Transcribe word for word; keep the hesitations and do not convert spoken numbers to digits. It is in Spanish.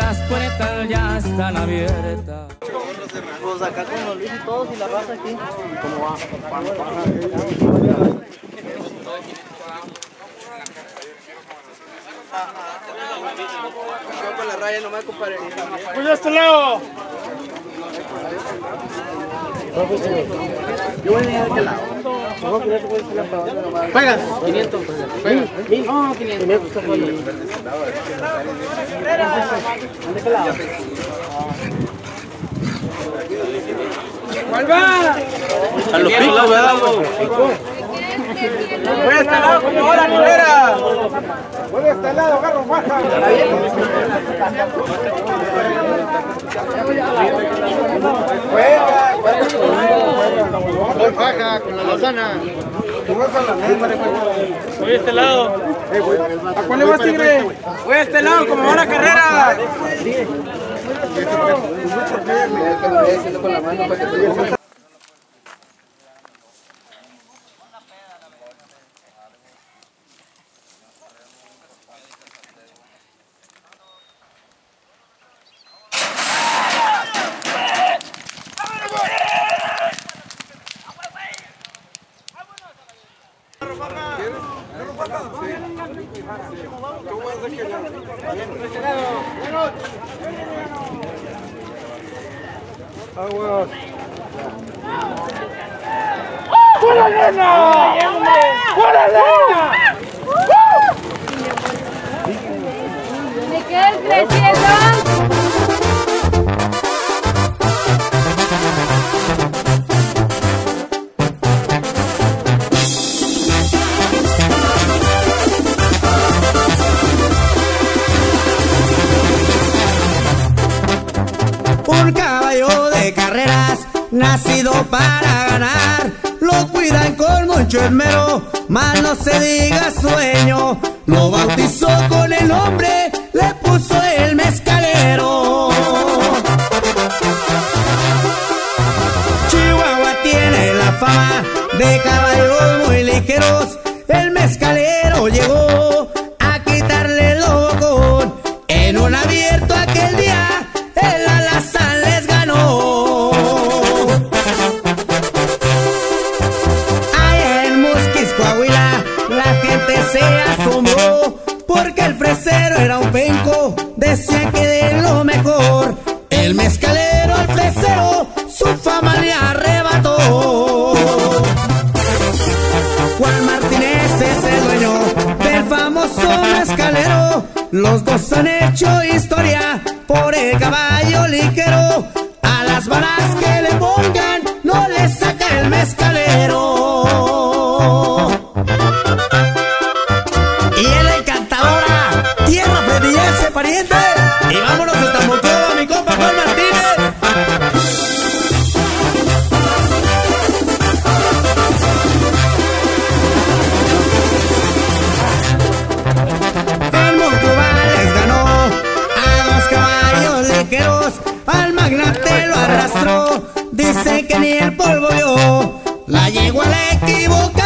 las puertas ya están abiertas. Pues acá con los Luis y todos y la raza aquí. ¿Cómo va? Yo con la raya no me comparé. ¡Pues a este lado! Yo voy a ir a aquel lado. Pagas quinientos. ¿Mil? No, quinientos. ¿Dónde aquel lado? ¿Cuál va? A los picos, ¿verdad? Voy a este lado como ahora, carrera. Voy a este lado, agarro baja. Voy baja con la lozana. Voy a este lado. ¿A cuál le vas, tigre? Voy a este lado como ahora, carrera. Aguas. ¡Fuera nena! ¡Fuera nena! ¿De qué es creciendo? Un caballo de carreras, nacido para ganar, lo cuidan con mucho esmero, mas no se diga sueño. Lo bautizó con el nombre, le puso el mezcalero. Chihuahua tiene la fama de caballos muy ligeros. El mezcalero llegó a quitarle el bocón en un abierto aquel día. El alazán les ganó. Allá en Musquis, Coahuila, la gente se asombró porque el fresero era un penco, decía que de lo mejor. El mezcalero al fresero su fama le arrebató. Juan Martínez es el dueño del famoso mezcalero. Los dos han hecho historia por el caballo ligero. A las balas que le pongan no le saca el mezcalero. Y en la encantadora tierra fredillense pariente. Y vámonos hasta Monclova, mi compa Juan Martínez. Al magnate lo arrastró, dice que ni el polvo vio, la yegua le equivocó.